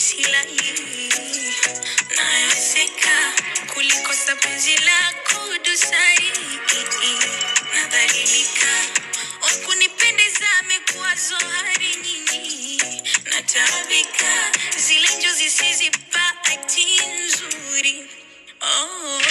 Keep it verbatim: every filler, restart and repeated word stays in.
silali. Nawezeka kulikosa penzi lako dosari. Nadhalilika wakunipendeza amekuwa zohari nyinyi. Natabika zile njozi sizipati nzuri. Oh